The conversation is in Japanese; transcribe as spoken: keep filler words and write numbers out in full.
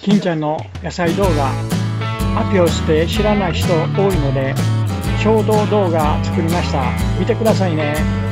金ちゃんの野菜動画、アピオスって知らない人多いので衝動動画作りました。見てくださいね。